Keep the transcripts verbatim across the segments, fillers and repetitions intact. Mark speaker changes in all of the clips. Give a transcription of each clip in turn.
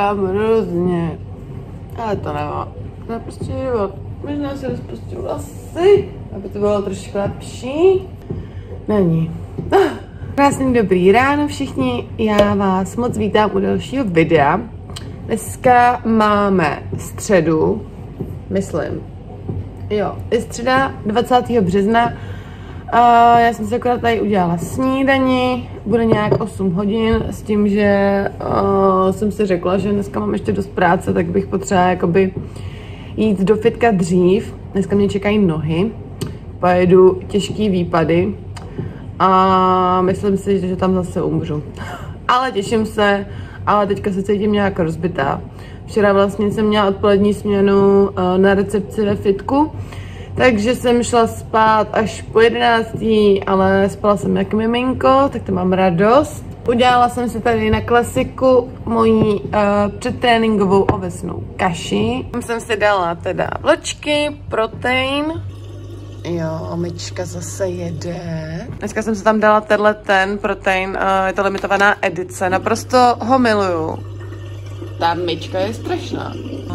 Speaker 1: spím hrozně. Ale to nemá. Napustí život. Možná si rozpustím vlasy, aby to bylo trošku lepší. Není. Krásný dobrý ráno všichni. Já vás moc vítám u dalšího videa. Dneska máme středu, myslím. Jo, je středa dvacátého března. Uh, já jsem si akorát tady udělala snídani, bude nějak osm hodin s tím, že uh, jsem si řekla, že dneska mám ještě dost práce, tak bych potřeba jakoby jít do fitka dřív. Dneska mě čekají nohy, pojedu těžký výpady a myslím si, že tam zase umřu. Ale těším se, ale teďka se cítím nějak rozbitá. Včera vlastně jsem měla odpolední směnu uh, na recepci ve fitku, takže jsem šla spát až po jedenácté, ale spala jsem jak miminko, tak to mám radost. Udělala jsem si tady na klasiku mojí uh, předtréninkovou ovesnou kaši. Tam jsem si dala teda vločky, protein. Jo, myčka zase jede. Dneska jsem si tam dala tenhle ten protein, uh, je to limitovaná edice, naprosto ho miluju. Ta myčka je strašná.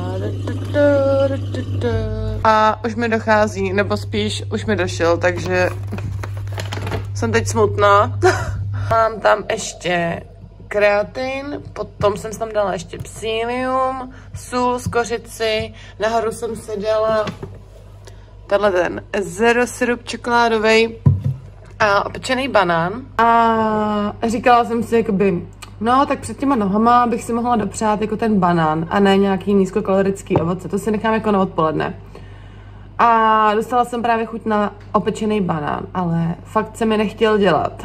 Speaker 1: A už mi dochází, nebo spíš už mi došel, takže jsem teď smutná. Mám tam ještě kreatin, potom jsem tam dala ještě psyllium, sůl z kořici, nahoru jsem si dala tenhle ten zero syrup čokoládový a opečený banán. A říkala jsem si jakoby, no, tak před těma nohama bych si mohla dopřát jako ten banán a ne nějaký nízkokalorický ovoce. To si nechám jako na odpoledne. A dostala jsem právě chuť na opečený banán, ale fakt se mi nechtěl dělat.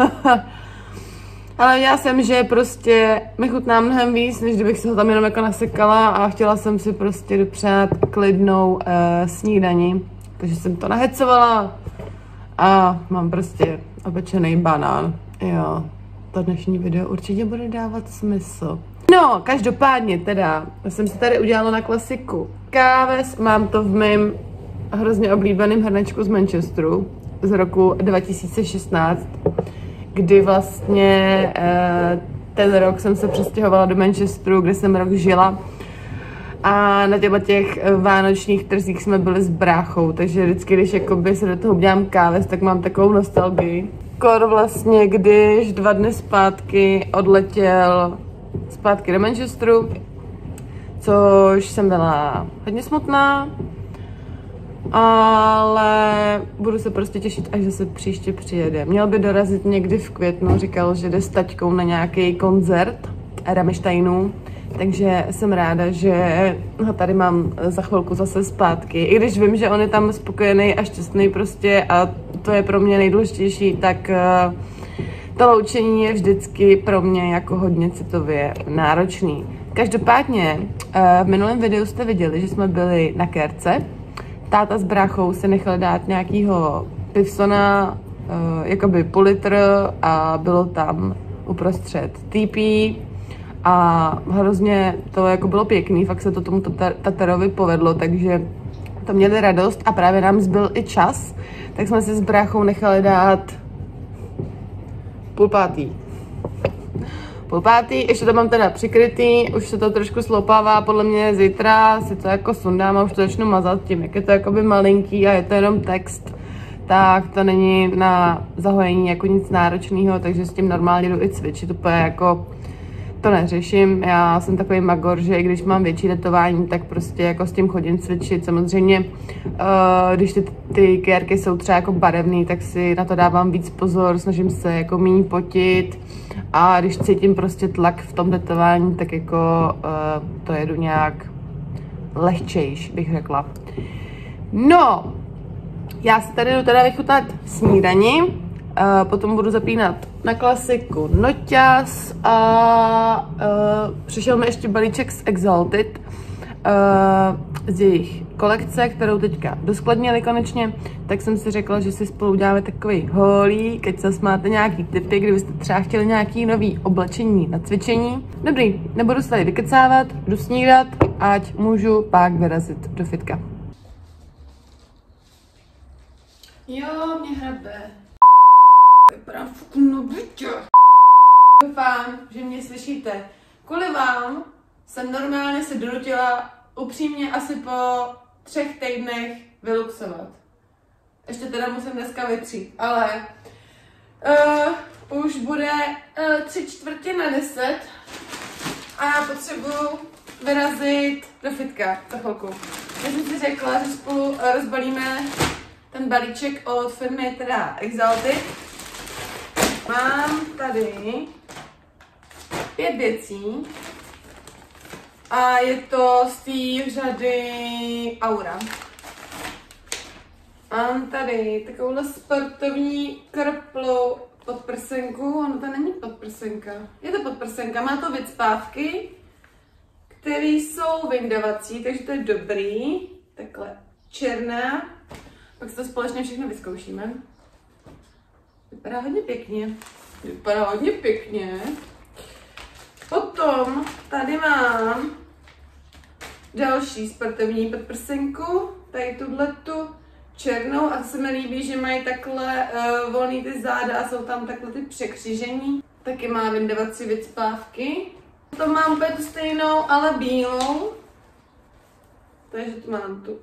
Speaker 1: Ale já jsem, že prostě mi chutná mnohem víc, než kdybych se ho tam jenom jako nasekala a chtěla jsem si prostě dopřát klidnou uh, snídani. Takže jsem to nahecovala a mám prostě opečený banán. Jo. To dnešní video určitě bude dávat smysl. No, každopádně teda, jsem si tady udělala na klasiku káves, mám to v mém hrozně oblíbeném hrnečku z Manchesteru z roku dva tisíce šestnáct, kdy vlastně eh, ten rok jsem se přestěhovala do Manchesteru, kde jsem rok žila a na těchto těch vánočních trzích jsme byli s bráchou, takže vždycky, když jakoby se do toho udělám káves, tak mám takovou nostalgii. Kor vlastně, když dva dny zpátky odletěl zpátky do Manchesteru, což jsem byla hodně smutná, ale budu se prostě těšit, až zase příště přijede. Měl by dorazit někdy v květnu, říkal, že jde s taťkou na nějaký koncert Rammsteinů, takže jsem ráda, že ho tady mám za chvilku zase zpátky. I když vím, že on je tam spokojený a šťastný prostě a to je pro mě nejdůležitější, tak uh, to loučení je vždycky pro mě jako hodně citově náročný. Každopádně uh, v minulém videu jste viděli, že jsme byli na kérce. Táta s bráchou se nechali dát nějakýho pivsona, uh, jakoby půl litr a bylo tam uprostřed týpí. A hrozně to jako bylo pěkný, fakt se to tomu Tatarovi povedlo, takže to měli radost a právě nám zbyl i čas, tak jsme si s bráchou nechali dát půl pátý. Půl pátý, ještě to mám teda přikrytý, už se to trošku sloupává, podle mě zítra si to jako sundám a už to začnu mazat tím, jak je to jakoby malinký a je to jenom text, tak to není na zahojení jako nic náročného, takže s tím normálně jdu i cvičit, úplně jako to neřeším, já jsem takový magor, že i když mám větší tetování, tak prostě jako s tím chodím cvičit. Samozřejmě, uh, když ty, ty kérky jsou třeba jako barevný, tak si na to dávám víc pozor, snažím se jako méně potit a když cítím prostě tlak v tom tetování, tak jako uh, to jedu nějak lehčejš, bych řekla. No, já si tady jdu teda vychutnat snídani. Uh, potom budu zapínat na klasiku noťas a uh, přišel mi ještě balíček z Exalted uh, z jejich kolekce, kterou teďka doskladnili konečně, tak jsem si řekla, že si spolu uděláme takový holík, ať zase máte nějaký tipy, kdybyste třeba chtěli nějaký nový oblečení na cvičení. Dobrý, nebudu se tady vykecávat, jdu snídat, ať můžu pak vyrazit do fitka. Jo, mě hrabe. Vypadám fakt na bytě. Doufám, že mě slyšíte. Kvůli vám jsem normálně se donutila upřímně asi po třech týdnech vyluxovat. Ještě teda musím dneska vytřít, ale uh, už bude uh, tři čtvrtě na deset a já potřebuji vyrazit do fitka za chvilku. Já jsem si řekla, že spolu uh, rozbalíme ten balíček od firmy teda Exalted. Mám tady pět věcí a je to z té řady Aura. Mám tady takovouhle sportovní krplou podprsenku, ono to není podprsenka, je to podprsenka, má to vycpávky, které jsou vyndavací, takže to je dobrý, takhle černá, pak si to společně všechno vyzkoušíme. Vypadá hodně pěkně, vypadá hodně pěkně. Potom tady mám další sportovní podprsenku, tady tuhletu černou a se mi líbí, že mají takhle uh, volný ty záda a jsou tam takhle ty překřížení. Taky má vyndavací vycpávky. To mám úplně tu stejnou, ale bílou. Takže tu mám tu.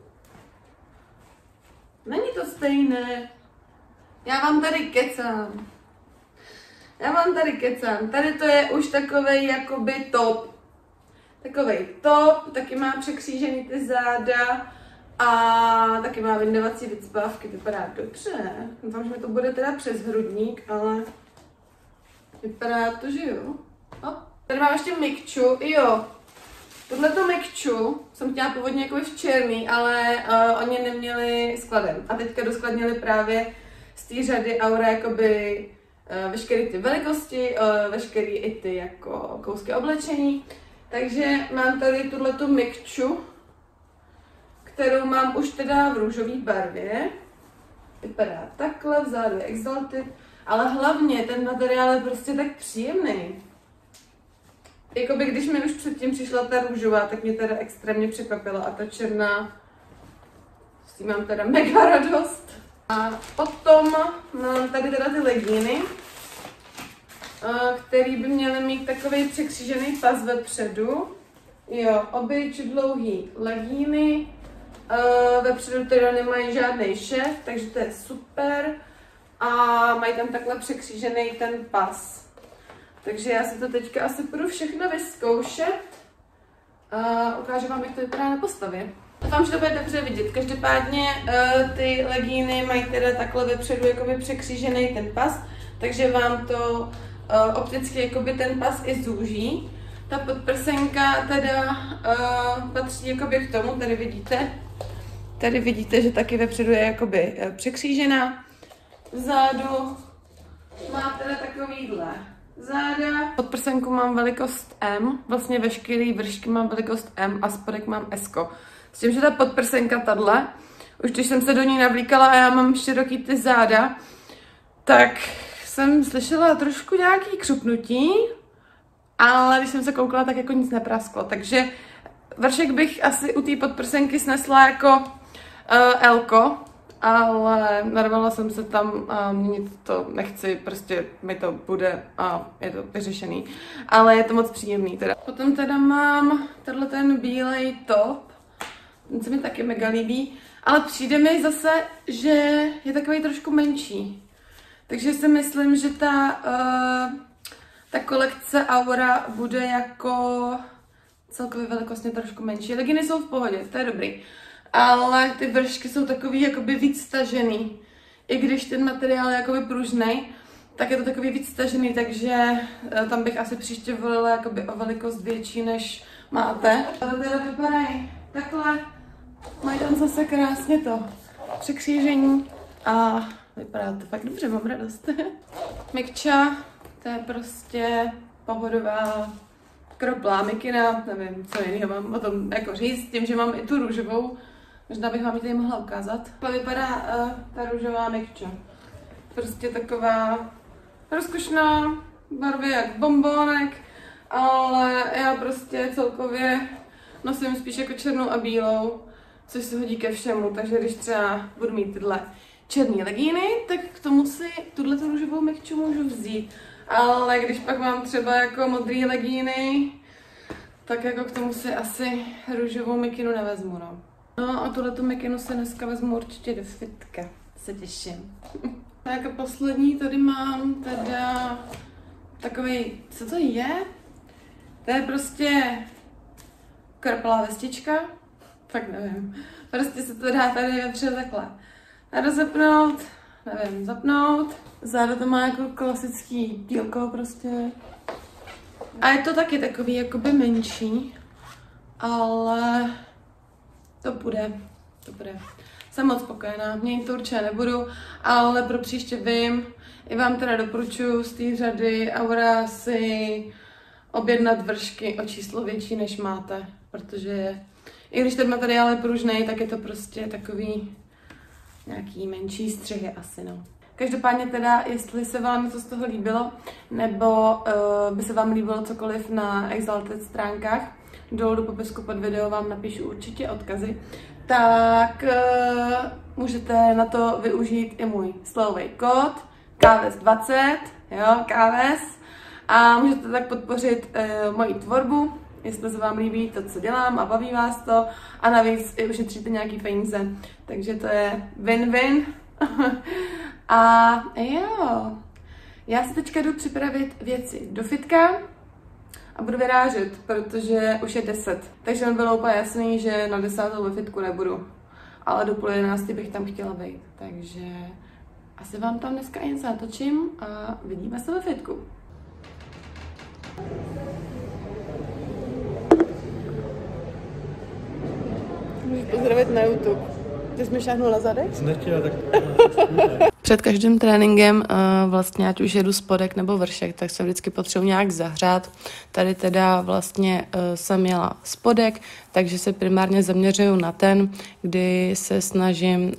Speaker 1: Není to stejné. Já vám tady kecám. Já vám tady kecám. Tady to je už takovej jakoby top. Takovej top, taky má překřížený ty záda. A taky má vyndavací vycpávky, vypadá dobře. Doufám, že mi to bude teda přes hrudník, ale vypadá to, že jo. O, tady mám ještě mikču, jo. Tohleto mikču jsem chtěla původně jako v černý, ale uh, oni neměli skladem. A teďka doskladnili právě z té řady Aura jakoby uh, veškeré ty velikosti, uh, veškeré i ty jako kousky oblečení. Takže mám tady tuhletu mikču, kterou mám už teda v růžové barvě. Vypadá takhle, vzadu je Exalted, ale hlavně ten materiál je prostě tak příjemný. Jakoby když mi už předtím přišla ta růžová, tak mě teda extrémně překvapila a ta černá, s tím mám teda mega radost. A potom mám tady teda ty legíny, který by měly mít takový překřížený pas vepředu. Jo, obyč dlouhý legíny. Uh, vepředu teda nemají žádný šef, takže to je super. A mají tam takhle překřížený ten pas. Takže já si to teďka asi budu všechno vyzkoušet. A ukážu vám, jak to vypadá na postavě. Doufám, že to bude dobře vidět. Každopádně uh, ty legíny mají teda takhle vepředu jakoby překřížený ten pas, takže vám to uh, opticky jakoby ten pas i zúží. Ta podprsenka teda uh, patří jakoby k tomu, tady vidíte. Tady vidíte, že taky vepředu je jakoby překřížená. Vzadu má teda takovýhle záda. Podprsenku mám velikost M, vlastně veškerý vršky mám velikost M a spodek mám S. S tím, že ta podprsenka tahle, už když jsem se do ní navlíkala a já mám široký ty záda, tak jsem slyšela trošku nějaký křupnutí, ale když jsem se koukala, tak jako nic neprasklo. Takže vršek bych asi u té podprsenky snesla jako uh, Elko, ale narvala jsem se tam a měnit to nechci, prostě mi to bude a je to vyřešený. Ale je to moc příjemný teda. Potom teda mám tenhle ten bílej top, ten se mi taky mega líbí, ale přijde mi zase, že je takový trošku menší. Takže si myslím, že ta, uh, ta kolekce Aura bude jako celkově velikostně trošku menší. Leginy jsou v pohodě, to je dobrý. Ale ty vršky jsou takový jakoby víc stažený. I když ten materiál je jakoby pružnej, tak je to takový víc stažený, takže tam bych asi příště volila jakoby o velikost větší, než máte. A to teda vypadají takhle. Mají tam zase krásně to překřížení a vypadá to fakt dobře, mám radost. Mikča, to je prostě pohodová kroplá mikina, nevím, co jiného mám o tom jako říct, tím, že mám i tu růžovou, možná bych vám ji tady mohla ukázat. Takhle vypadá uh, ta růžová mikča. Prostě taková rozkošná, barvy jak bombonek, ale já prostě celkově nosím spíš jako černou a bílou, což se hodí ke všemu, takže když třeba budu mít tyhle černé legíny, tak k tomu si tuhle růžovou mikču můžu vzít. Ale když pak mám třeba jako modré legíny, Tak jako k tomu si asi růžovou mikinu nevezmu, no. No a tuhletu mikinu se dneska vezmu určitě do fitka. Se těším. Tak a poslední tady mám teda takový, co to je? To je prostě krpalá vestička. Tak nevím. Prostě se to dá tady vepředu takhle. A rozepnout, nevím, zapnout. Záda to má jako klasický dílko prostě. A je to taky takový jakoby menší, ale to bude, to bude. Jsem moc spokojená, měnit to určitě nebudu, ale pro příště vím, i vám teda doporučuji z té řady Aura si objednat vršky o číslo větší než máte, protože i když ten materiál je pružný, tak je to prostě takový nějaký menší střihy asi, no. Každopádně teda, jestli se vám něco z toho líbilo, nebo uh, by se vám líbilo cokoliv na Exalted stránkách, dolů do popisku pod video vám napíšu určitě odkazy, tak uh, můžete na to využít i můj slovový kód K V S dvacet, jo, K V S, a můžete tak podpořit uh, moji tvorbu, jestli se vám líbí to, co dělám a baví vás to, a navíc i ušetříte nějaký peníze, takže to je win-win. A jo, já si teďka jdu připravit věci do fitka a budu vyrážet, protože už je deset. Takže mi bylo úplně jasný, že na desátou ve fitku nebudu. Ale do půl jedenácti bych tam chtěla být. Takže asi vám tam dneska jen natočím a vidíme se ve fitku. Můžeš pozdravit na YouTube. Ty jsi mi šáhnul na zadek?
Speaker 2: Jsi nechtěla, tak...
Speaker 1: Před každým tréninkem, vlastně ať už jedu spodek nebo vršek, tak se vždycky potřebuji nějak zahřát. Tady teda vlastně jsem měla spodek, takže se primárně zaměřuju na ten, kdy se snažím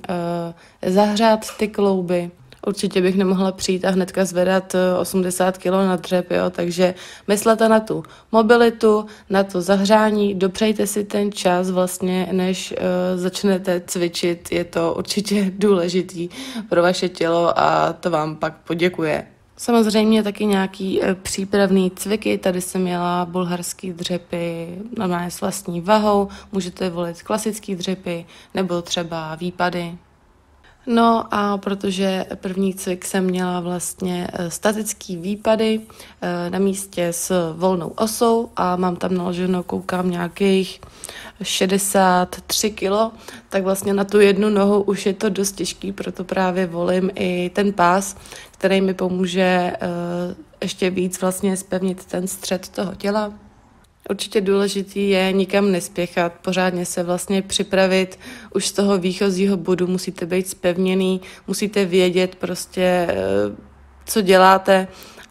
Speaker 1: zahřát ty klouby. Určitě bych nemohla přijít a hnedka zvedat osmdesát kilo na dřep, jo, takže myslete na tu mobilitu, na to zahřání, dopřejte si ten čas vlastně, než uh, začnete cvičit, je to určitě důležitý pro vaše tělo a to vám pak poděkuje. Samozřejmě taky nějaký uh, přípravný cviky, tady jsem měla bulharský dřepy normálně s vlastní vahou, můžete volit klasický dřepy nebo třeba výpady. No a protože první cvik jsem měla vlastně statický výpady na místě s volnou osou a mám tam naloženo, koukám, nějakých šedesát tři kilo, tak vlastně na tu jednu nohu už je to dost těžký, proto právě volím i ten pás, který mi pomůže ještě víc vlastně zpevnit ten střed toho těla. Určitě důležitý je nikam nespěchat, pořádně se vlastně připravit už z toho výchozího bodu, musíte být zpevněný, musíte vědět prostě, co děláte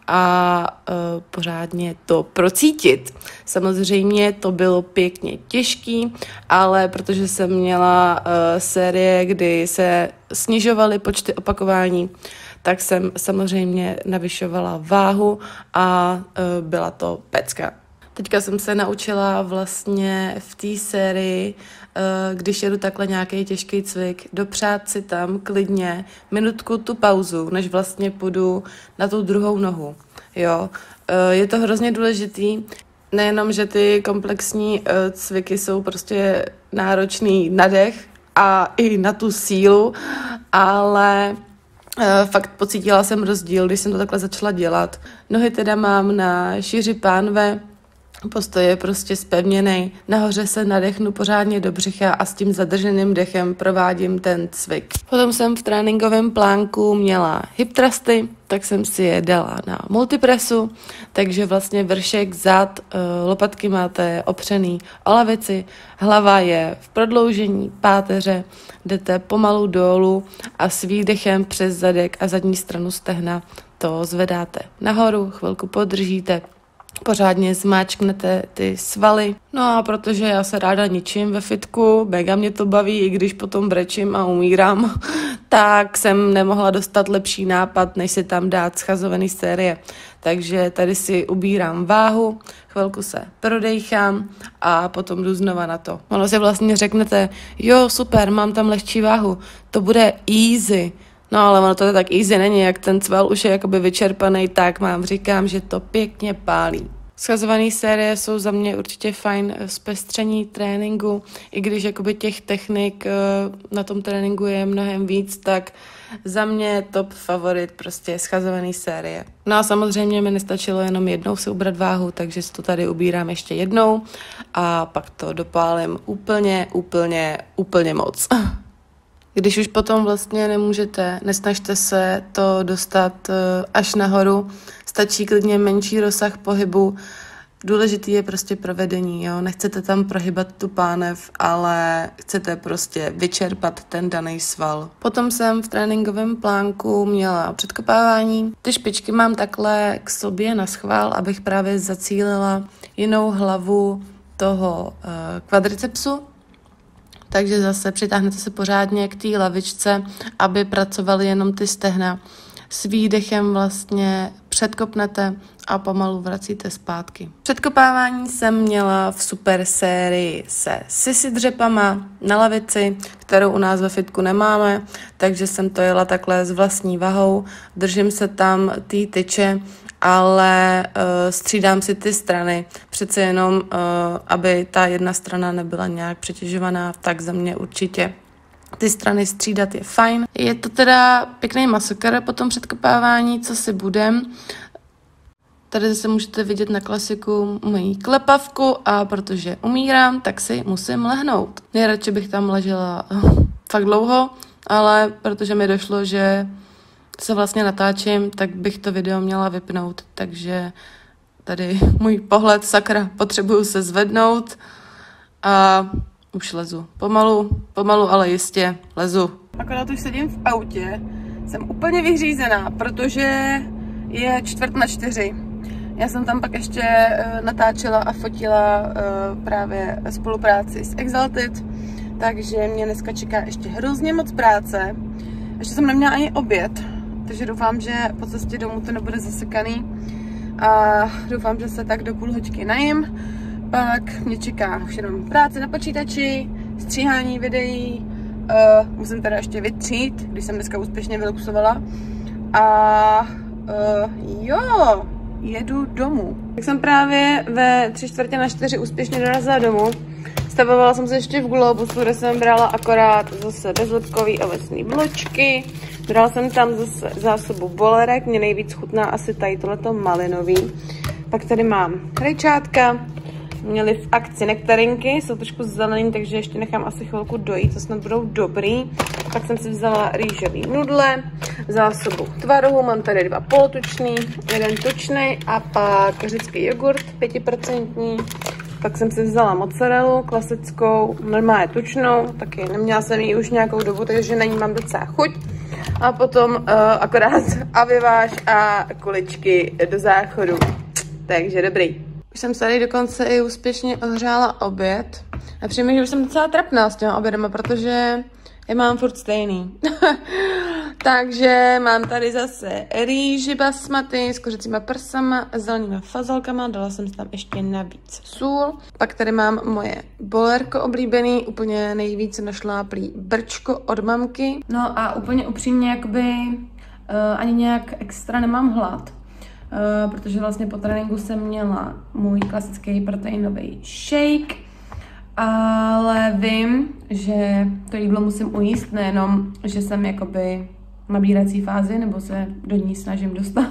Speaker 1: a pořádně to procítit. Samozřejmě to bylo pěkně těžký, ale protože jsem měla série, kdy se snižovaly počty opakování, tak jsem samozřejmě navyšovala váhu a byla to pecka. Teďka jsem se naučila vlastně v té sérii, když jedu takhle nějaký těžký cvik, dopřát si tam klidně minutku tu pauzu, než vlastně půjdu na tu druhou nohu. Jo? Je to hrozně důležitý, nejenom, že ty komplexní cviky jsou prostě náročný na dech a i na tu sílu, ale fakt pocítila jsem rozdíl, když jsem to takhle začala dělat. Nohy teda mám na šíři pánve, postoj je prostě zpevněný, nahoře se nadechnu pořádně do břicha a s tím zadrženým dechem provádím ten cvik. Potom jsem v tréninkovém plánku měla hip thrusty, tak jsem si je dala na multipresu, takže vlastně vršek, zad, lopatky máte opřený o lavici, hlava je v prodloužení páteře, jdete pomalu dolů a s výdechem přes zadek a zadní stranu stehna to zvedáte nahoru, chvilku podržíte, pořádně zmáčknete ty svaly. No a protože já se ráda ničím ve fitku, mega mě to baví, i když potom brečím a umírám, tak jsem nemohla dostat lepší nápad, než si tam dát schazovaný série. Takže tady si ubírám váhu, chvilku se prodejchám a potom jdu znova na to. Ono si vlastně řeknete, jo super, mám tam lehčí váhu, to bude easy. No ale ono to tak easy není, jak ten cval už je jakoby vyčerpaný, tak mám říkám, že to pěkně pálí. Schazované série jsou za mě určitě fajn zpestření tréninku, i když jakoby těch technik na tom tréninku je mnohem víc, tak za mě top favorit prostě schazované série. No a samozřejmě mi nestačilo jenom jednou si ubrat váhu, takže si to tady ubírám ještě jednou a pak to dopálím úplně, úplně, úplně moc. Když už potom vlastně nemůžete, nesnažte se to dostat až nahoru, stačí klidně menší rozsah pohybu. Důležitý je prostě provedení, jo? Nechcete tam prohybat tu pánev, ale chcete prostě vyčerpat ten daný sval. Potom jsem v tréninkovém plánku měla předkopávání. Ty špičky mám takhle k sobě na schvál, abych právě zacílila jinou hlavu toho uh, kvadricepsu. Takže zase přitáhnete se pořádně k té lavičce, aby pracovaly jenom ty stehna. S výdechem vlastně předkopnete a pomalu vracíte zpátky. Předkopávání jsem měla v super sérii se sisi dřepama na lavici, kterou u nás ve fitku nemáme, takže jsem to jela takhle s vlastní vahou. Držím se tam té tyče, ale uh, střídám si ty strany. Přece jenom, uh, aby ta jedna strana nebyla nějak přetěžovaná, tak za mě určitě ty strany střídat je fajn. Je to teda pěkný masakr po tom předkopávání, co si budem. Tady zase můžete vidět na klasiku moji klepavku a protože umírám, tak si musím lehnout. Nejradši bych tam ležela fakt dlouho, ale protože mi došlo, že se vlastně natáčím, tak bych to video měla vypnout. Takže tady můj pohled, sakra, potřebuju se zvednout a už lezu. Pomalu, pomalu, ale jistě lezu. Akorát už sedím v autě, jsem úplně vyhřízená, protože je čtvrt na čtyři. Já jsem tam pak ještě uh, natáčela a fotila uh, právě spolupráci s Exalted, takže mě dneska čeká ještě hrozně moc práce. Ještě jsem neměla ani oběd, takže doufám, že po cestě domů to nebude zasekaný a doufám, že se tak do půl hoďky najím. Pak mě čeká už jenom práce na počítači, stříhání videí, uh, musím teda ještě vytřít, když jsem dneska úspěšně vyluxovala. A uh, jo, jedu domů. Tak jsem právě ve tři čtvrtě na čtyři úspěšně dorazila domů. Stavovala jsem se ještě v Globusu, kde jsem brala akorát zase bezlepkový ovocný bločky. Brala jsem tam zase zásobu bolerek, mě nejvíc chutná asi tady tohleto malinový. Pak tady mám rajčátka. Měli v akci nektarinky, jsou trošku zelený, takže ještě nechám asi chvilku dojít, to snad budou dobrý. Pak jsem si vzala rýžový nudle, zásobu tvarohu, mám tady dva polotučný, jeden tučný a pak řecký jogurt pětiprocentní. Pak jsem si vzala mozzarellu klasickou, normálně tučnou, taky neměla jsem ji už nějakou dobu, takže na ní mám docela chuť. A potom uh, akorát aviváž a kuličky do záchodu, takže dobrý. Už jsem tady dokonce i úspěšně ohřála oběd. A přijde mi, že už jsem docela trapná s těma obědama, protože je mám furt stejný. Takže mám tady zase rýži basmati s kuřecíma prsama, zelenýma fazalkama, dala jsem tam ještě navíc sůl. Pak tady mám moje bolerko oblíbený, úplně nejvíce našláplý brčko od mamky. No a úplně upřímně, jakoby uh, ani nějak extra nemám hlad. Uh, protože vlastně po tréninku jsem měla můj klasický proteinový shake, ale vím, že to jídlo musím ujíst, nejenom, že jsem jakoby v nabírací fázi, nebo se do ní snažím dostat,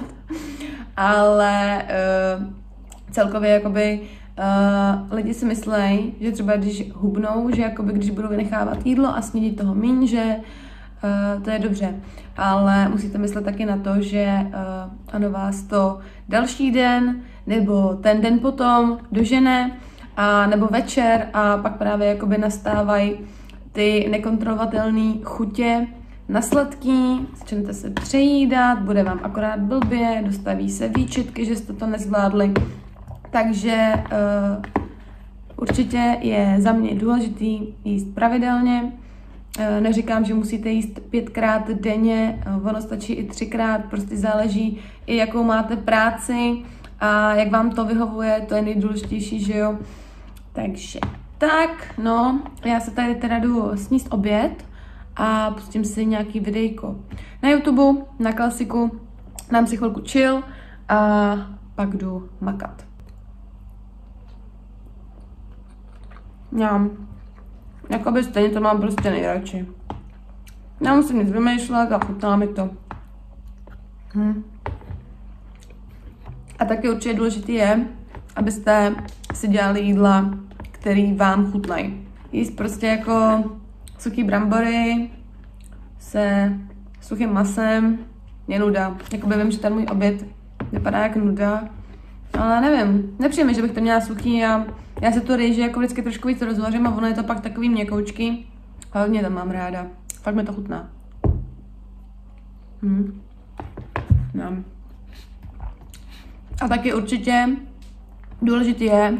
Speaker 1: ale uh, celkově jakoby uh, lidi si myslejí, že třeba když hubnou, že jakoby když budou vynechávat jídlo a snídit toho míň, že Uh, to je dobře, ale musíte myslet taky na to, že uh, ano, vás to další den nebo ten den potom dožene a nebo večer a pak právě jakoby nastávají ty nekontrolovatelné chutě na sladký, začnete se přejídat, bude vám akorát blbě, dostaví se výčitky, že jste to nezvládli, takže uh, určitě je za mě důležitý jíst pravidelně. Neříkám, že musíte jíst pětkrát denně, ono stačí i třikrát, prostě záleží i jakou máte práci a jak vám to vyhovuje, to je nejdůležitější, že jo. Takže tak, no, já se tady teda jdu sníst oběd a pustím si nějaký videjko na YouTube, na klasiku, dám si chvilku chill a pak jdu makat.
Speaker 2: Já, jakoby stejně to mám prostě nejradši. Nemusím nic vymýšlet a chutná mi to. Hm. A taky určitě důležitý je, abyste si dělali jídla, který vám chutnají. Jíst prostě jako suchý brambory se suchým masem je nuda. Jakoby vím, že ten můj oběd vypadá jak nuda, ale nevím, nepřijde mi, že bych to měla suchý a já se to rýži jako vždycky trošku víc rozvařím a ono je to pak takový měkoučky. Hlavně to mám ráda. Fakt mi to chutná. Hm. No. A taky určitě důležitý je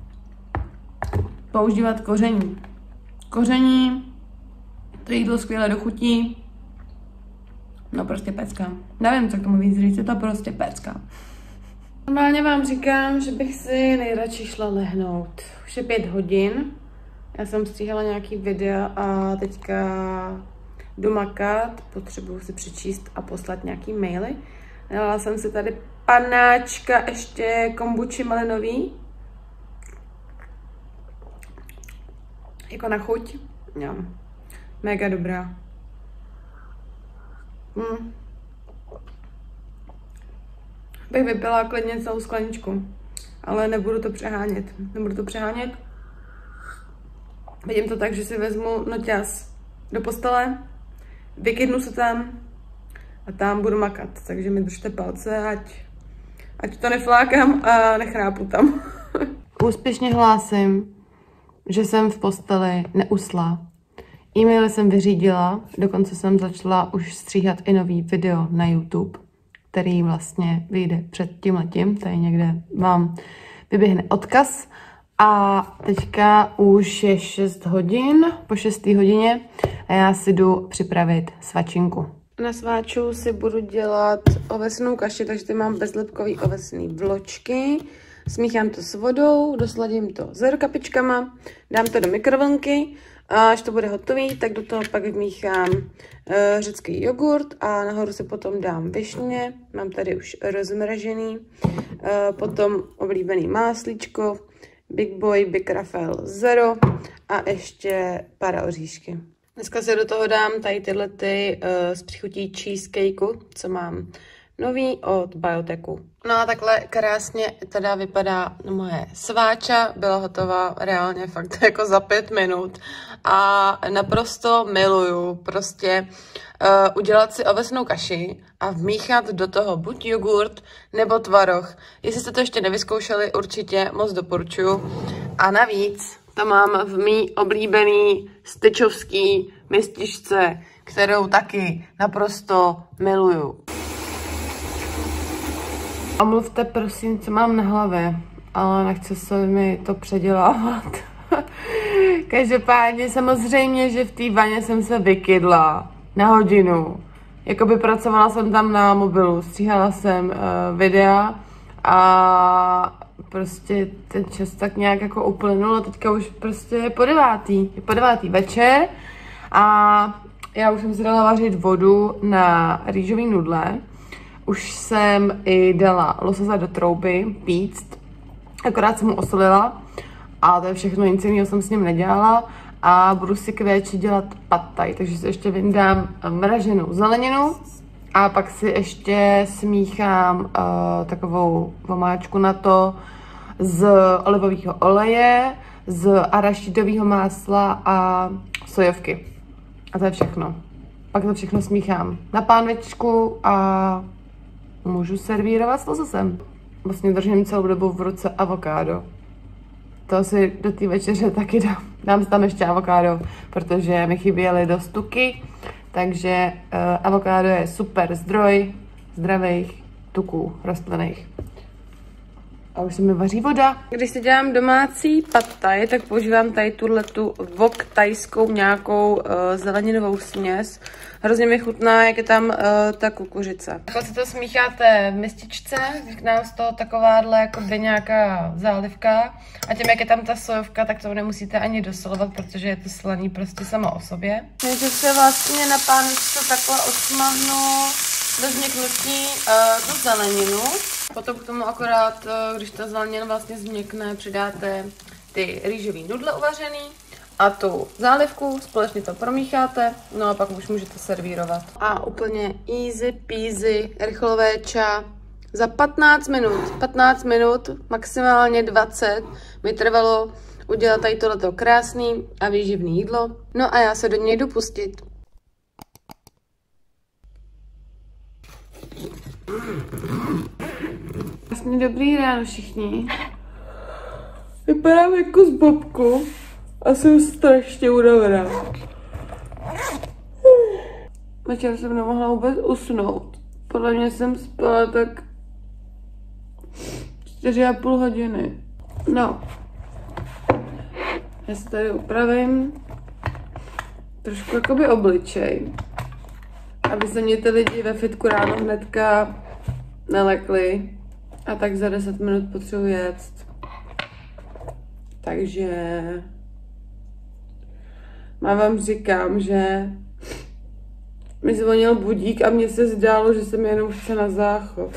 Speaker 2: používat koření. Koření, to jídlo skvěle dochutí. No prostě pecka. Nevím, co k tomu víc říct, je to prostě pecka. Normálně vám říkám, že bych si nejradši šla lehnout. Už je pět hodin. Já jsem stříhala nějaký videa a teďka jdu makat. Potřebuju si přečíst a poslat nějaký maily. Dala jsem si tady panáčka, ještě kombuči malinový. Jako na chuť. Jo. Mega dobrá. Mm. Bych vypila klidně celou skleničku. Ale nebudu to přehánět. Nebudu to přehánět. Vidím to tak, že si vezmu noťaz do postele, vykydnu se tam a tam budu makat. Takže mi držte palce, ať, ať to neflákám a nechrápu tam. Úspěšně hlásím, že jsem v posteli neusla. E-maily jsem vyřídila, dokonce jsem začala už stříhat i nový video na YouTube, který vlastně vyjde před tímhletím, tady někde vám vyběhne odkaz. A teďka už je šest hodin, po šesté hodině a já si jdu připravit svačinku. Na sváču si budu dělat ovesnou kaši, takže tady mám bezlepkový ovesný vločky. Smíchám to s vodou, dosladím to s kapičkama, dám to do mikrovlnky a až to bude hotový, tak do toho pak vmíchám uh, řecký jogurt a nahoru si potom dám višně, mám tady už rozmražený, uh, potom oblíbený máslíčko, Big Boy, Big Raphael Zero a ještě para oříšky. Dneska si do toho dám tady tyhle ty uh, z příchutí cheesecakeu, co mám nový od Biotechu. No a takhle krásně teda vypadá moje sváča, byla hotová reálně fakt jako za pět minut a naprosto miluju prostě uh, udělat si ovesnou kaši a vmíchat do toho buď jogurt nebo tvaroh. Jestli jste to ještě nevyzkoušeli, určitě moc doporučuju. A navíc to mám v mý oblíbený styčovský mističce, kterou taky naprosto miluju. A mluvte prosím, co mám na hlavě, ale nechce se mi to předělávat. Každopádně samozřejmě, že v té vaně jsem se vykydla na hodinu. Jakoby pracovala jsem tam na mobilu, stříhala jsem uh, videa a prostě ten čas tak nějak jako uplynul a teďka už prostě je po devátý. Je po devátý večer a já už jsem si dala vařit vodu na rýžový nudle. Už jsem i dala lososa do trouby píct, akorát jsem mu osolila a to je všechno, nic jiného jsem s ním nedělala a budu si k véči dělat pad thai, takže si ještě vyndám mraženou zeleninu a pak si ještě smíchám uh, takovou vomáčku na to z olivového oleje, z arašidového másla a sojovky. A to je všechno. Pak to všechno smíchám na pánvičku a můžu servírovat s lososem. Vlastně držím celou dobu v ruce avokádo. To si do té večeře taky dám. Dám si tam ještě avokádo, protože mi chyběly dost tuky. Takže uh, avokádo je super zdroj zdravých tuků rostlinných. A už se mi vaří voda. Když si dělám domácí pad thai, tak používám tady tuhletu wok thajskou nějakou uh, zeleninovou směs. Hrozně mi chutná, jak je tam uh, ta kukuřice. Takhle si to smícháte v mističce, vznikne z toho takováhle jakoby nějaká zálivka. A tím, jak je tam ta sojovka, tak to nemusíte ani dosolovat, protože je to slaný prostě samo o sobě. Takže se vlastně na pánvičce takhle odsmahnu do změknutí uh, tu zeleninu. Potom k tomu akorát, uh, když ta zelenina vlastně změkne, přidáte
Speaker 1: ty rýžový nudle uvařený a tu zálivku, společně to promícháte, no a pak už můžete servírovat. A úplně easy peasy, rychlovéča. Za patnáct minut, patnáct minut, maximálně dvacet, mi trvalo udělat tady tohleto krásný a výživný jídlo. No a já se do něj jdu pustit. Vlastně dobrý ráno všichni. Vypadám jako z bobku a jsem strašně unavená. Večer jsem nemohla vůbec usnout. Podle mě jsem spala tak čtyři a půl hodiny. No. Já se tady upravím. Trošku jakoby obličej. Aby se mě ty lidi ve fitku ráno hnedka nelekli. A tak za deset minut potřebuji jet. Takže má vám říkám, že mi zvonil budík a mně se zdálo, že se mi jenom chce na záchod.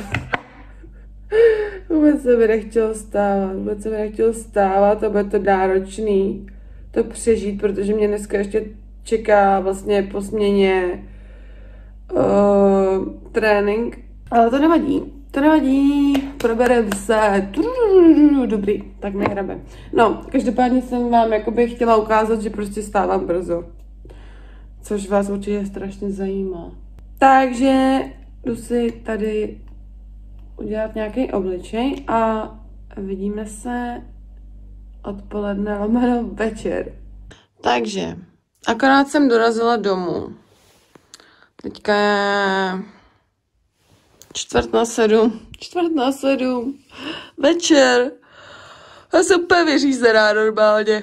Speaker 1: Vůbec se mi nechtělo stávat, vůbec se mi nechtělo stávat a bude to náročný to přežít, protože mě dneska ještě čeká vlastně po směně uh, trénink. Ale to nevadí, to nevadí, probereme se. Dobrý, tak nehrabe. No, každopádně jsem vám jakoby chtěla ukázat, že prostě stávám brzo. Což vás určitě strašně zajímá. Takže jdu si tady udělat nějaký obličej a vidíme se odpoledne lomeno večer. Takže, akorát jsem dorazila domů. Teďka je čtvrt na sedm, čtvrt na sedm, večer. Já jsem úplně vyřízená normálně.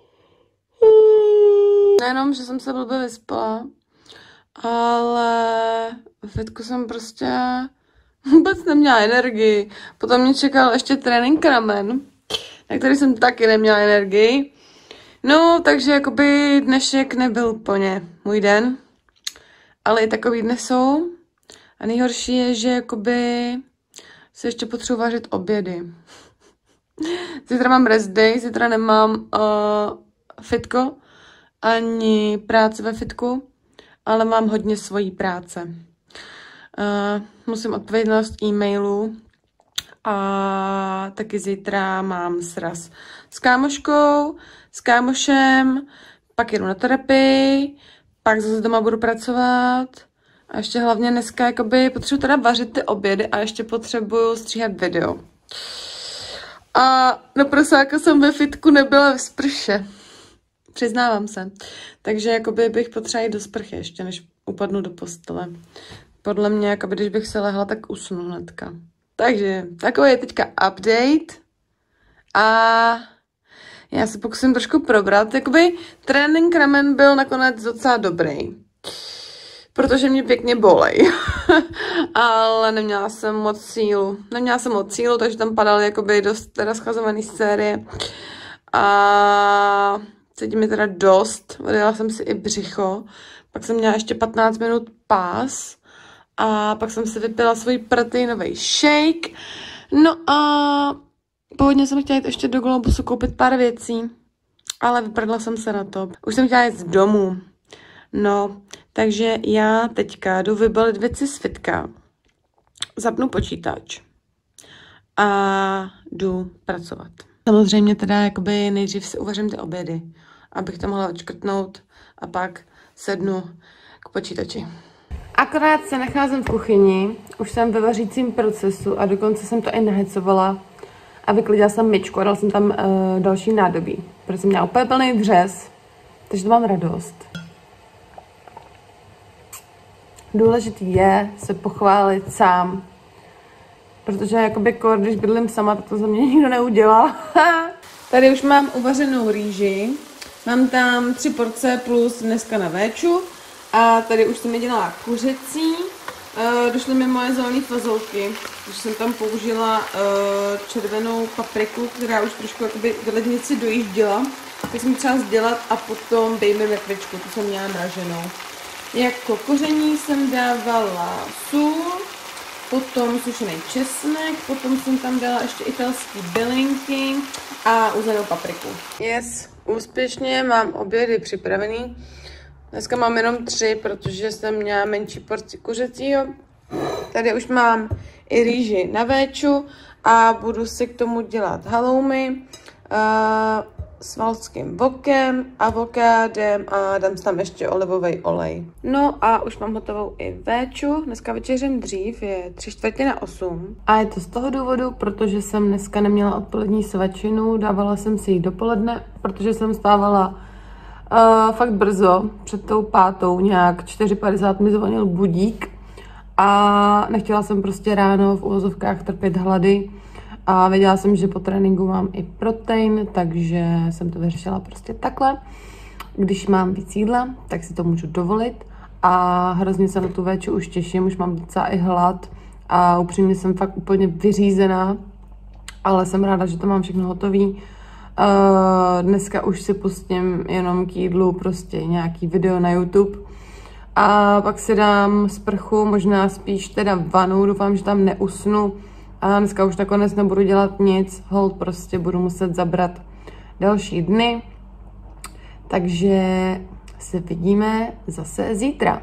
Speaker 1: Nejenom, že jsem se blbě vyspala, ale v fitku jsem prostě vůbec neměla energii. Potom mě čekal ještě trénink ramen, na který jsem taky neměla energii. No, takže jakoby dnešek nebyl úplně můj den, ale i takový dny jsou. A nejhorší je, že jakoby se ještě potřebuji vařit obědy. Zítra mám rest day, zítra nemám uh, fitko, ani práci ve fitku, ale mám hodně svojí práce. Uh, musím odpovědět na e-mailů a taky zítra mám sraz s kámoškou, s kámošem, pak jedu na terapii, pak zase doma budu pracovat a ještě hlavně dneska jakoby potřebuji teda vařit ty obědy a ještě potřebuju stříhat video. A na prosáka jsem ve fitku nebyla v sprše. Přiznávám se. Takže jakoby bych potřebovala jít do sprchy ještě, než upadnu do postele. Podle mě, jakoby, když bych se lehla, tak usnu hnedka. Takže takový je teďka update. A já se pokusím trošku probrat. Jakoby trénink ramen byl nakonec docela dobrý. Protože mě pěkně bolej. Ale neměla jsem moc sílu. Neměla jsem moc sílu, takže tam padaly jakoby dost teda schazovaný série. A cítí mi teda dost. Odjela jsem si i břicho. Pak jsem měla ještě patnáct minut pás. A pak jsem si vypila svůj proteinový shake. No a původně jsem chtěla jít ještě do Globusu koupit pár věcí. Ale vyprdla jsem se na to. Už jsem chtěla jít z domu. No, takže já teďka jdu vybalit věci z fitka. Zapnu počítač. A jdu pracovat. Samozřejmě teda jakoby nejdřív si uvařím ty obědy, abych to mohla odškrtnout a pak sednu k počítači. Akorát se nacházím v kuchyni, už jsem ve vařícím procesu a dokonce jsem to i nahecovala a vyklidila jsem myčku a dala jsem tam uh, další nádobí, protože jsem měla úplně plný dřez, takže to mám radost. Důležitý je se pochválit sám, protože jakoby kor, když bydlím sama, tak to za mě nikdo neudělá. Tady už mám uvařenou rýži, mám tam tři porce plus dneska na véču a tady už jsem mi dělala kuřecí, uh, došly mi moje zelené fazolky, takže jsem tam použila uh, červenou papriku, která už trošku jakoby do lednici dojížděla, tak jsem třeba dělat a potom baby mrkvičku, tu jsem měla mraženou. Jako koření jsem dávala sůl, potom sušený česnek, potom jsem tam dala ještě italský bylinky a uzenou papriku. Yes, úspěšně mám obědy připravený. Dneska mám jenom tři, protože jsem měla menší porci kuřecího. Tady už mám i rýži na véču a budu si k tomu dělat haloumy uh, s valským vokem, avokádem a dám tam ještě olivový olej. No a už mám hotovou i véču. Dneska večeřím dřív, je tři čtvrtě na osm. A je to z toho důvodu, protože jsem dneska neměla odpolední svačinu, dávala jsem si ji dopoledne, protože jsem stávala uh, fakt brzo, před tou pátou, nějak čtyři padesát mi zvonil budík a nechtěla jsem prostě ráno v uvozovkách trpět hlady. A věděla jsem, že po tréninku mám i protein, takže jsem to vyřešila prostě takhle. Když mám víc jídla, tak si to můžu dovolit. A hrozně se na tu véču už těším, už mám docela i hlad. A upřímně jsem fakt úplně vyřízená, ale jsem ráda, že to mám všechno hotový. Uh, dneska už si pustím jenom k jídlu prostě nějaký video na YouTube. A pak si dám sprchu, možná spíš teda vanu, doufám, že tam neusnu. A dneska už nakonec nebudu dělat nic, hold prostě budu muset zabrat další dny. Takže se vidíme zase zítra.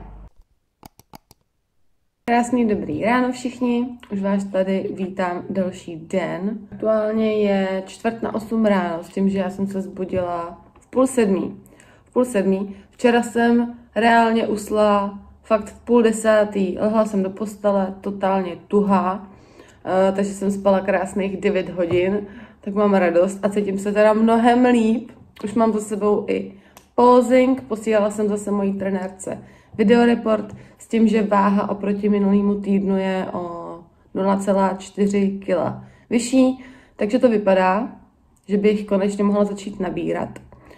Speaker 1: Krásný dobrý ráno všichni, už vás tady vítám další den. Aktuálně je čtvrt na osm ráno, s tím, že já jsem se zbudila v půl sedmí. V půl sedmí. Včera jsem reálně usla fakt v půl desátý, lehla jsem do postele, totálně tuhá. Uh, takže jsem spala krásných devět hodin, tak mám radost a cítím se teda mnohem líp. Už mám za sebou i posing, posílala jsem zase mojí trenérce videoreport s tím, že váha oproti minulému týdnu je o nula celá čtyři kila vyšší, takže to vypadá, že bych konečně mohla začít nabírat.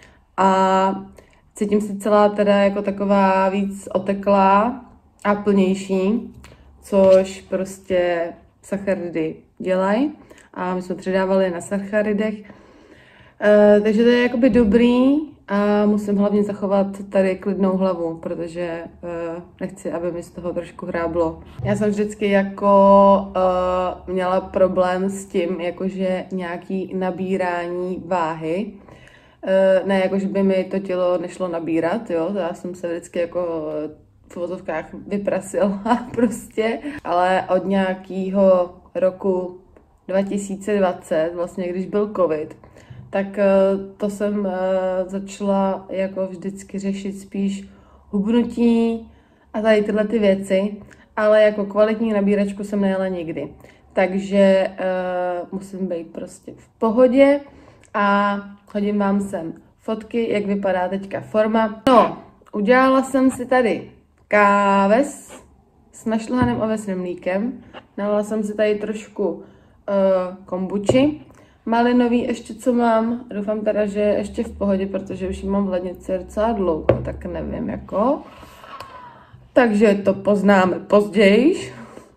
Speaker 1: A cítím se celá teda jako taková víc oteklá a plnější, což prostě sacharidy dělají a my jsme přidávali na sacharidech. E, takže to je jakoby dobrý a musím hlavně zachovat tady klidnou hlavu, protože e, nechci, aby mi z toho trošku hráblo. Já jsem vždycky jako e, měla problém s tím, jakože nějaký nabírání váhy. E, ne, jakože by mi to tělo nešlo nabírat, jo, já jsem se vždycky jako v uvozovkách vyprasila prostě, ale od nějakého roku dva tisíce dvacet, vlastně když byl covid, tak to jsem začala jako vždycky řešit spíš hubnutí a tady tyhle ty věci, ale jako kvalitní nabíračku jsem nejela nikdy. Takže uh, musím být prostě v pohodě a hodím vám sem fotky, jak vypadá teďka forma. No, udělala jsem si tady káves s našlhaným ovesným mlíkem. Nalila jsem si tady trošku uh, kombuči. Malinový ještě co mám. Doufám teda, že je ještě v pohodě, protože už ji mám v lednici docela dlouho, tak nevím jako. Takže to poznáme později.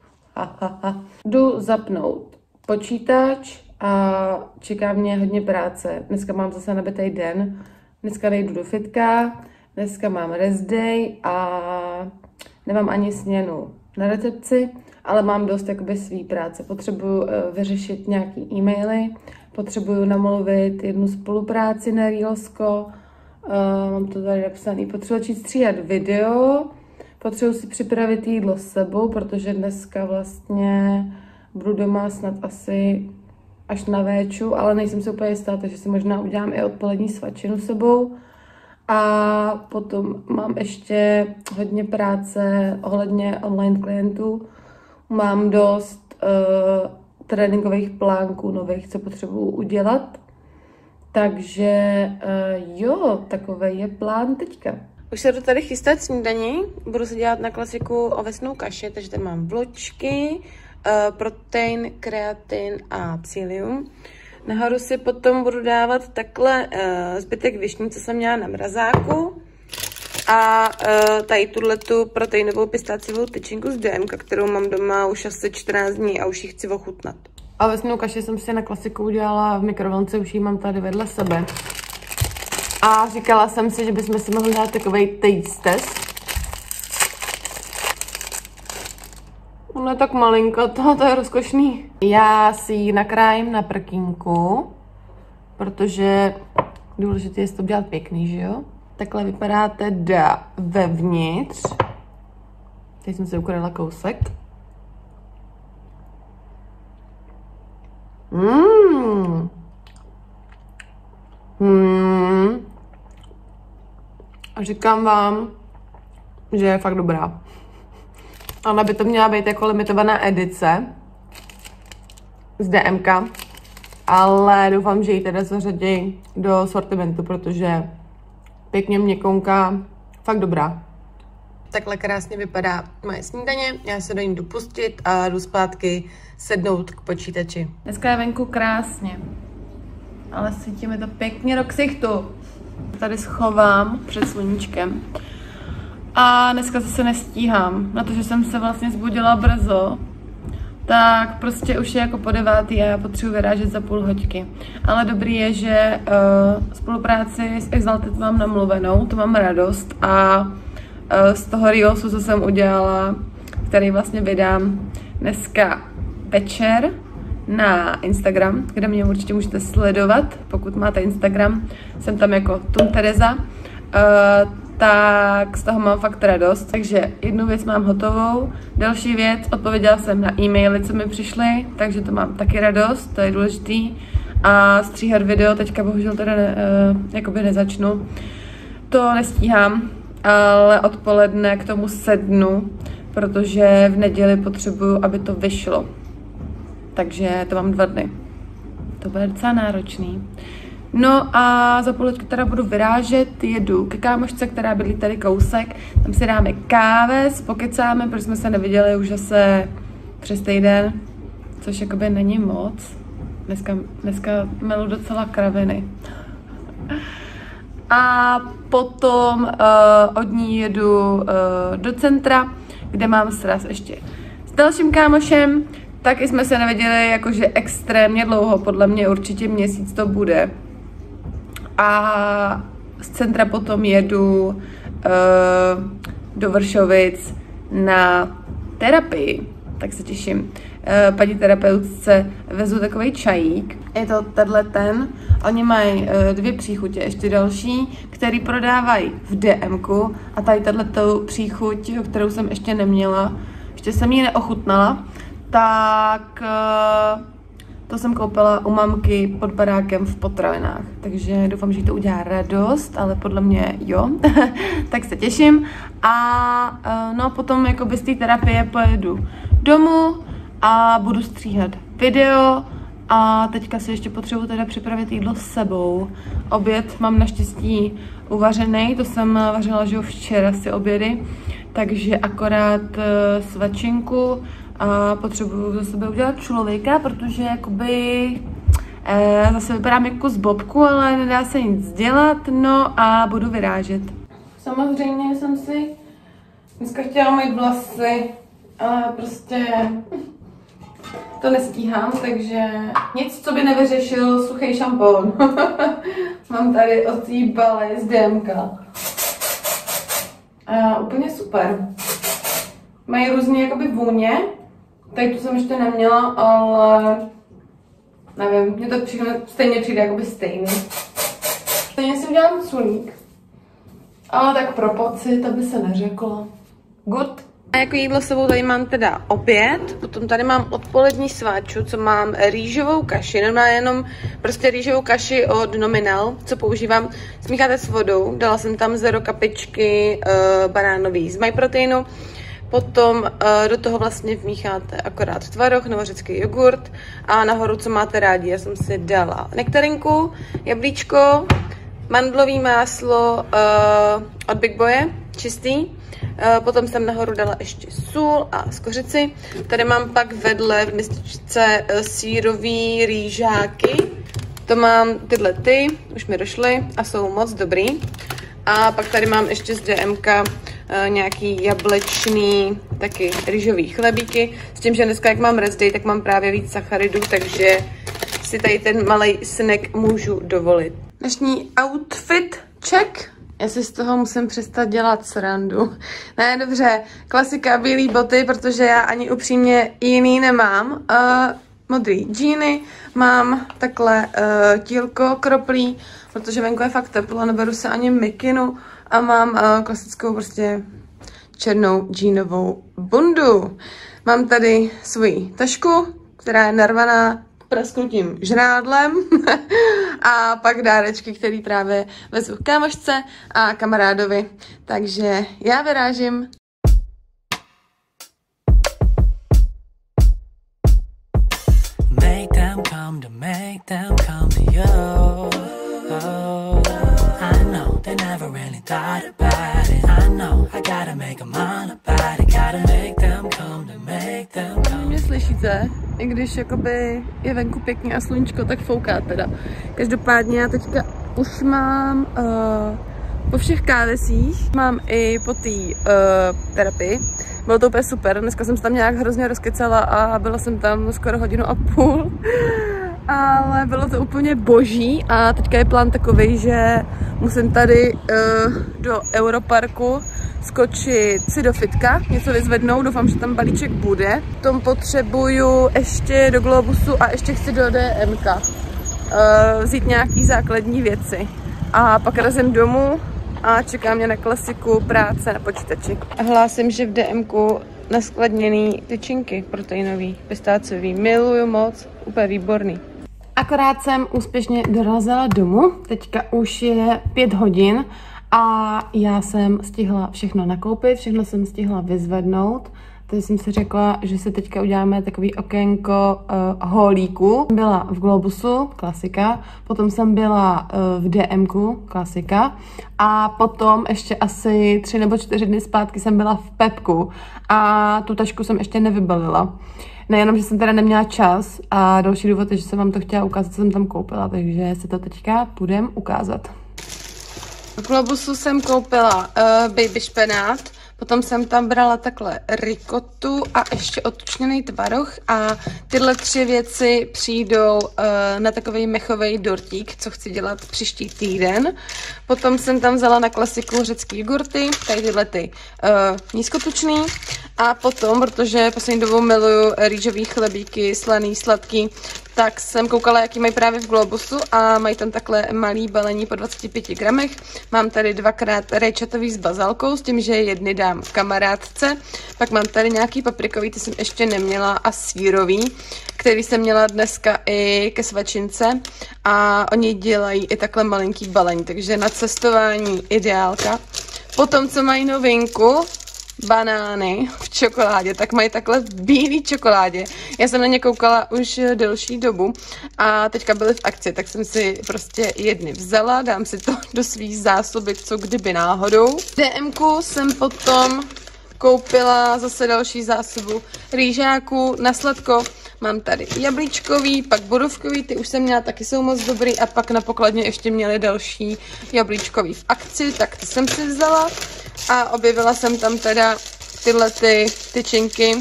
Speaker 1: Jdu zapnout počítač a čeká mě hodně práce. Dneska mám zase nabitý den. Dneska nejdu do fitka. Dneska mám rest day a nemám ani směnu na recepci, ale mám dost jakoby svý práce. Potřebuju uh, vyřešit nějaký e-maily, potřebuju namluvit jednu spolupráci na Reelsko, uh, mám to tady napsaný, potřebuji začít stříhat video, potřebuji si připravit jídlo s sebou, protože dneska vlastně budu doma snad asi až na véču, ale nejsem si úplně jistá, takže si možná udělám i odpolední svačinu s sebou. A potom mám ještě hodně práce ohledně online klientů. Mám dost uh, tréninkových plánků nových, co potřebuju udělat. Takže uh, jo, takový je plán teďka. Už se jdu tady chystat snídaní. Budu si dělat na klasiku ovesnou kaši, takže tady mám vločky, uh, protein, kreatin a psyllium. Nahoru si potom budu dávat takhle uh, zbytek višní, co jsem měla na mrazáku. A uh, tady tuhletu proteinovou pistáciovou tyčinku z D M, kterou mám doma už asi čtrnáct dní a už ji chci ochutnat. A ovesnou kaši jsem si na klasiku udělala v mikrovlnce, už ji mám tady vedle sebe. A říkala jsem si, že bychom si mohli dát takovej taste test. Ono Ona je tak malinka, to, to je rozkošný. Já si ji nakrájím na prkínku, protože důležité je to dělat pěkný, že jo? Takhle vypadá teda vevnitř. Teď jsem si ukradla kousek. Mmm. Hmm. A říkám vám, že je fakt dobrá. Ona by to měla být jako limitovaná edice z DMK, ale doufám, že ji teda zařadí do sortimentu, protože pěkně měkouká, fakt dobrá. Takhle krásně vypadá moje snídaně, já se do ní jdu pustit a jdu zpátky sednout k počítači. Dneska je venku krásně, ale svítí mi to pěkně do ksichtu. Tady schovám před sluníčkem. A dneska zase nestíhám, na to, že jsem se vlastně zbudila brzo, tak prostě už je jako po devátý a já potřebuji vyrážet za půl hoďky. Ale dobrý je, že uh, spolupráci s Exalted mám namluvenou, to mám radost a uh, z toho reelsu, co jsem udělala, který vlastně vydám dneska večer na Instagram, kde mě určitě můžete sledovat, pokud máte Instagram, jsem tam jako Tum Tereza, uh, tak z toho mám fakt radost. Takže jednu věc mám hotovou, další věc, odpověděla jsem na e-maily, co mi přišly, takže to mám taky radost, to je důležitý. A stříhat video teďka bohužel teda ne, uh, jakoby nezačnu, to nestíhám, ale odpoledne k tomu sednu, protože v neděli potřebuju, aby to vyšlo. Takže to mám dva dny. To bude docela náročný. No a za půl hoďky teda budu vyrážet, jedu ke kámošce, která bydlí tady kousek, tam si dáme káves, pokecáme, protože jsme se neviděli už zase přes týden, což jakoby není moc. Dneska, dneska melu docela kraviny. A potom uh, od ní jedu uh, do centra, kde mám sraz ještě s dalším kámošem. Taky jsme se neviděli jakože extrémně dlouho, podle mě určitě měsíc to bude. A z centra potom jedu uh, do Vršovic na terapii, tak se těším. Uh, paní terapeutce vezu takový čajík. Je to tenhle ten. Oni mají uh, dvě příchutě, ještě další, který prodávají v DMku. A tady tato příchuť, kterou jsem ještě neměla, ještě jsem ji neochutnala, tak uh, to jsem koupila u mamky pod barákem v potravinách. Takže doufám, že jí to udělá radost, ale podle mě jo. Tak se těším. A uh, no potom jakoby z té terapie pojedu domů a budu stříhat video. A teďka si ještě potřebuji teda připravit jídlo s sebou. Oběd mám naštěstí uvařený, to jsem vařila, že jo, včera si obědy. Takže akorát uh, svačinku. A potřebuju za sebe udělat člověka, protože jakoby eh, zase vypadám jako z bobku, ale nedá se nic dělat, no a budu vyrážet. Samozřejmě jsem si dneska chtěla mít vlasy, ale prostě to nestíhám, takže nic, co by nevyřešil suchý šampon. Mám tady od té Bali z DMka. A úplně super. Mají různě jakoby vůně. Tady tu jsem ještě neměla, ale nevím, mně to všechno stejně přijde jakoby stejný. Stejně si udělám sulík, ale tak pro pocit, aby se neřeklo. Good. A jako jídlo s sebou tady mám teda oběd, potom tady mám odpolední sváču, co mám rýžovou kaši, normálně jenom prostě rýžovou kaši od Nominal, co používám, smícháte s vodou, dala jsem tam zero kapičky uh, banánový z MyProteinu. Potom uh, do toho vlastně vmícháte akorát tvaroh nebo řecký jogurt a nahoru, co máte rádi, já jsem si dala nektarinku, jablíčko, mandlový máslo uh, od Big Boye, čistý. Uh, potom jsem nahoru dala ještě sůl a skořici. Tady mám pak vedle v mističce uh, sírový rýžáky. To mám tyhle ty, už mi došly a jsou moc dobrý. A pak tady mám ještě z DMka uh, nějaký jablečný, taky rýžový chlebíky. S tím, že dneska, jak mám rest day, tak mám právě víc sacharidů, takže si tady ten malej snack můžu dovolit. Dnešní outfit check.
Speaker 2: Já si z toho musím přestat dělat srandu. Ne, dobře, klasika bílý boty, protože já ani upřímně jiný nemám. Uh, modrý džíny, mám takhle uh, tílko kroplí, protože venku je fakt teplo, neberu se ani mikinu a mám uh, klasickou prostě černou džínovou bundu. Mám tady svoji tašku, která je narvaná prasknutím žrádlem a pak dárečky, který právě vezu kámošce a kamarádovi. Takže já vyrážím. Make them come to make them come to you. Oh, I know they never really thought about it. I know I gotta make them all about it. Gotta make them come to make them come. Mě slyšíte? I když jakoby je venku pěkně a sluníčko, tak fouká teda. Každopádně já teďka už mám uh, po všech kávesích, mám i po té uh, terapii. Bylo to úplně super, dneska jsem se tam nějak hrozně rozkecala a byla jsem tam skoro hodinu a půl. Ale bylo to úplně boží a teďka je plán takový, že musím tady uh, do Europarku skočit si do fitka, něco vyzvednout, doufám, že tam balíček bude. Tom potřebuju ještě do Globusu a ještě chci do DMka uh, vzít nějaký základní věci. A pak razím domů a čeká mě na klasiku práce na počítači. Hlásím, že v DMku naskladněný tyčinky proteinový, pistáciový, miluju moc, úplně výborný. Akorát jsem úspěšně dorazila domů, teďka už je pět hodin a já jsem stihla všechno nakoupit, všechno jsem stihla vyzvednout. Takže jsem si řekla, že si teďka uděláme takový okénko uh, holíku. Byla v Globusu, klasika, potom jsem byla uh, v DMku, klasika, a potom ještě asi tři nebo čtyři dny zpátky jsem byla v Pepku a tu tašku jsem ještě nevybalila. Nejenom, že jsem teda neměla čas a další důvod je, že jsem vám to chtěla ukázat, co jsem tam koupila, takže se to teďka půjdem ukázat. V Globusu jsem koupila uh, baby špenát, potom jsem tam brala takhle rikotu a ještě otučněný tvaroh a tyhle tři věci přijdou uh, na takový mechový dortík, co chci dělat příští týden. Potom jsem tam vzala na klasiku řecký jogurty, tady tyhle ty uh, nízkotučný. A potom, protože poslední dobou miluju rýžový chlebíky, slaný, sladký, tak jsem koukala, jaký mají právě v Globusu a mají tam takhle malý balení po dvaceti pěti gramech. Mám tady dvakrát rajčatový s bazalkou, s tím, že jedny dám kamarádce. Pak mám tady nějaký paprikový, ty jsem ještě neměla, a sýrový, který jsem měla dneska i ke svačince. A oni dělají i takhle malinký balení, takže na cestování ideálka. Potom, co mají novinku, banány v čokoládě, tak mají takhle v bílé čokoládě. Já jsem na ně koukala už delší dobu a teďka byly v akci, tak jsem si prostě jedny vzala, dám si to do svých zásoby, co kdyby náhodou. V DMku jsem potom koupila zase další zásobu rýžáků na sladko. Mám tady jablíčkový, pak borůvkový, ty už jsem měla, taky jsou moc dobrý, a pak na pokladně ještě měli další jablíčkový v akci, tak ty jsem si vzala. A objevila jsem tam teda tyhle ty tyčinky,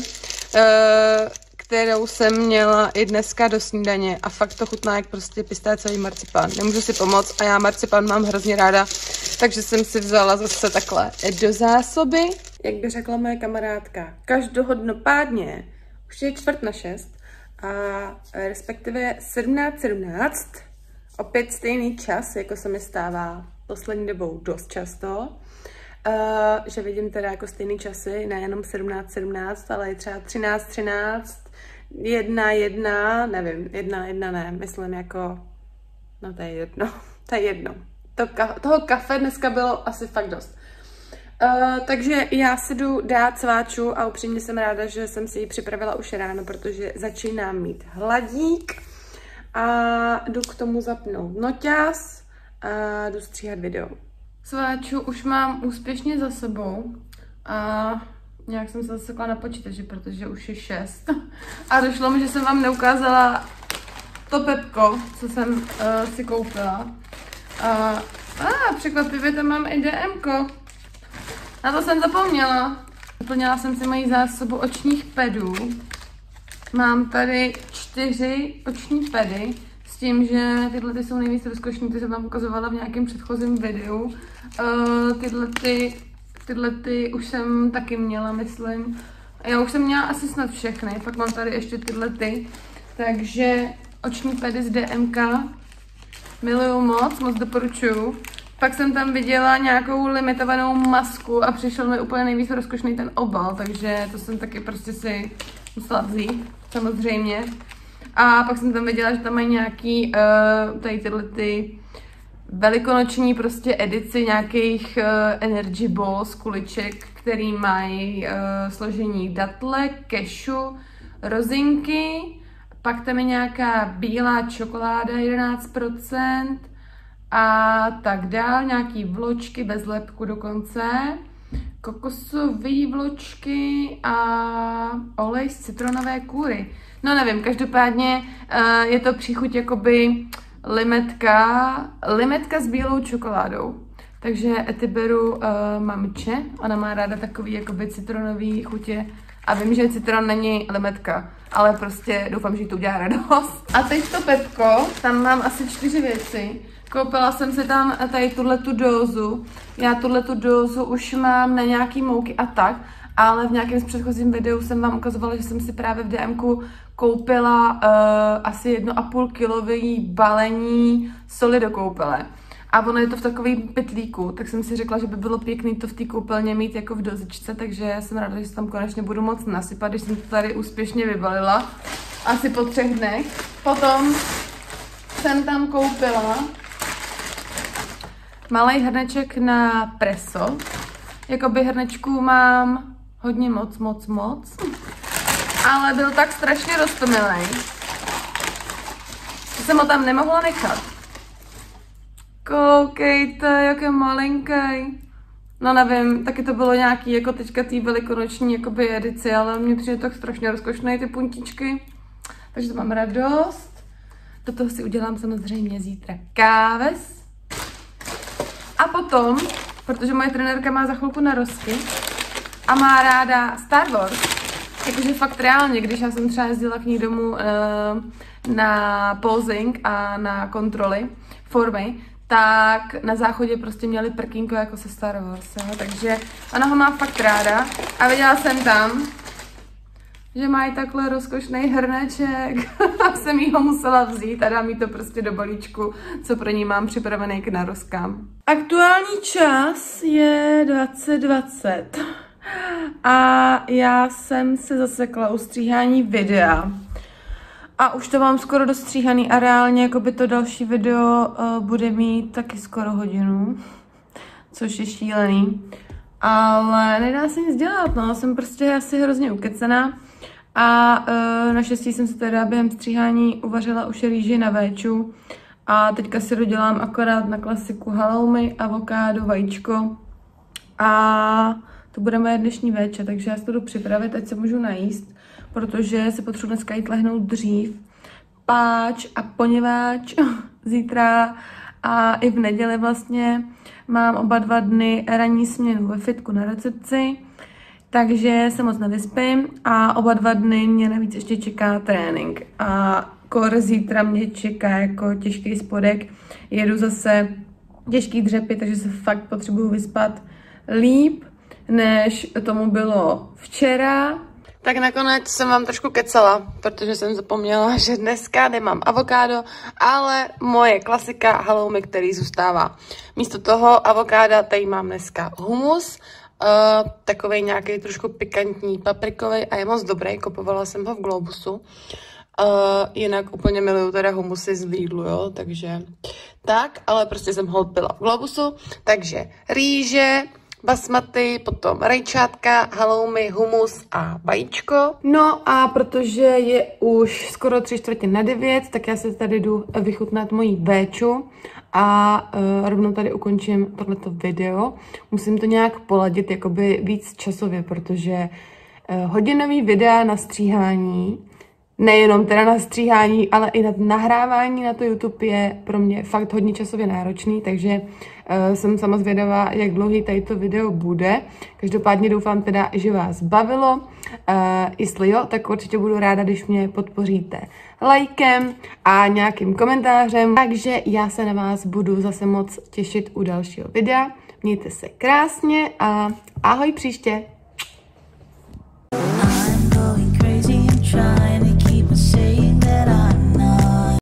Speaker 2: kterou jsem měla i dneska do snídaně a fakt to chutná jak prostě pistáciový marcipán. Nemůžu si pomoct a já marcipán mám hrozně ráda, takže jsem si vzala zase takhle do zásoby. Jak by řekla moje kamarádka, každohodnopádně už je čtvrt na šest a respektive sedmnáct sedmnáct, opět stejný čas, jako se mi stává poslední dobou dost často. Uh, že vidím teda jako stejný časy, nejenom sedmnáct sedmnáct, ale i třeba třináct třináct, jedna jedna, nevím, jedna jedna ne, myslím jako, no to je jedno, to je jedno. To, toho kafe dneska bylo asi fakt dost. Uh, takže já si jdu dát sváču a upřímně jsem ráda, že jsem si ji připravila už ráno, protože začínám mít hladík a jdu k tomu zapnout noťaz a jdu stříhat video. Sváču už mám úspěšně za sebou a nějak jsem se zasekla na počítači, protože už je šest. A došlo mi, že jsem vám neukázala to pepko, co jsem uh, si koupila. A uh, překvapivě tam mám i DMko. Na to jsem zapomněla. Doplnila jsem si moji zásobu očních pedů. Mám tady čtyři oční pedy, z tím, že tyhle ty jsou nejvíc rozkošný, ty jsem vám ukazovala v nějakém předchozím videu. Uh, tyhle ty, tyhle ty už jsem taky měla, myslím. Já už jsem měla asi snad všechny, pak mám tady ještě tyhle ty. Takže oční pedy z D M K miluju moc, moc doporučuju. Pak jsem tam viděla nějakou limitovanou masku a přišel mi úplně nejvíc rozkošný ten obal, takže to jsem taky prostě si musela vzít, samozřejmě. A pak jsem tam viděla, že tam mají nějaký uh, tady tyhle ty velikonoční prostě edici nějakých uh, energy balls, kuliček, který mají uh, složení datle, kešu, rozinky, pak tam je nějaká bílá čokoláda jedenáct procent a tak dál, nějaký vločky bez lepku dokonce, kokosové vločky a olej z citronové kůry. No nevím, každopádně uh, je to příchuť jakoby limetka, limetka s bílou čokoládou. Takže ty beru uh, mamče, ona má ráda takový jakoby citronový chutě a vím, že citron není limetka, ale prostě doufám, že jí to udělá radost. A teď to Pepko, tam mám asi čtyři věci. Koupila jsem si tam tady tuhletu dózu. Já tuhletu dózu už mám na nějaký mouky a tak, ale v nějakém z předchozím videu jsem vám ukazovala, že jsem si právě v DMku koupila uh, asi jedno a půl kilový balení soli do koupele. A ono je to v takovém pytlíku, tak jsem si řekla, že by bylo pěkný to v té koupelně mít jako v dozičce, takže jsem ráda, že se tam konečně budu moc nasypat, když jsem to tady úspěšně vybalila. Asi po třech dnech. Potom jsem tam koupila malý hrneček na preso. Jakoby hrnečků mám hodně moc, moc, moc. Ale byl tak strašně roztomilej, že jsem ho tam nemohla nechat. Koukejte, jak je malinký. No nevím, taky to bylo nějaký jako teďka tý velikonoční jakoby edici, ale mně přijde tak strašně rozkošné ty puntičky. Takže to mám radost. Do toho si udělám samozřejmě zítra káves. A potom, protože moje trenérka má za chvilku narozky a má ráda Star Wars, jakože fakt reálně, když já jsem třeba jezdila k ní domů uh, na posing a na kontroly formy, tak na záchodě prostě měli prkínko jako se Star Wars, jo? Takže ona ho má fakt ráda a viděla jsem tam, že mají takhle rozkošný hrneček a jsem jí ho musela vzít a dám jí to prostě do balíčku, co pro ní mám připravený k narozkám. Aktuální čas je dvacet dvacet a já jsem se zasekla u stříhání videa. A už to mám skoro dostříhaný a reálně jakoby to další video uh, bude mít taky skoro hodinu, což je šílený. Ale nedá se nic dělat, no, jsem prostě asi hrozně ukecená. A uh, naštěstí jsem se teda během stříhání uvařila už rýži na véču. A teďka si dodělám akorát na klasiku haloumy, avokádo, vajíčko. A to bude moje dnešní véče, takže já si to jdu připravit, ať se můžu najíst. Protože se potřebuji dneska jít lehnout dřív, páč a poněvadž zítra a i v neděli vlastně mám oba dva dny ranní směnu ve fitku na recepci, takže se moc nevyspím a oba dva dny mě navíc ještě čeká trénink a kor zítra mě čeká jako těžký spodek, jedu zase těžký dřepy, takže se fakt potřebuju vyspat líp, než tomu bylo včera. Tak nakonec jsem vám trošku kecala, protože jsem zapomněla, že dneska nemám avokádo, ale moje klasika haloumy, který zůstává. Místo toho avokáda tady mám dneska humus, uh, takovej nějaký trošku pikantní paprikový a je moc dobrý, kupovala jsem ho v Globusu. Uh, jinak úplně miluju teda humusy z Lidlu, jo, takže tak, ale prostě jsem ho byla v Globusu, takže rýže, basmati, potom rajčátka, haloumy, humus a vajíčko. No a protože je už skoro tři čtvrtě na devět, tak já se tady jdu vychutnat mojí véču a uh, rovnou tady ukončím tohleto video. Musím to nějak poladit jakoby víc časově, protože uh, hodinový videa na stříhání
Speaker 1: nejenom teda na stříhání, ale i na nahrávání na to YouTube je pro mě fakt hodně časově náročný, takže uh, jsem sama zvědavá, jak dlouhý tady to video bude. Každopádně doufám teda, že vás bavilo. Uh, jestli jo, tak určitě budu ráda, když mě podpoříte lajkem a nějakým komentářem. Takže já se na vás budu zase moc těšit u dalšího videa. Mějte se krásně a ahoj příště!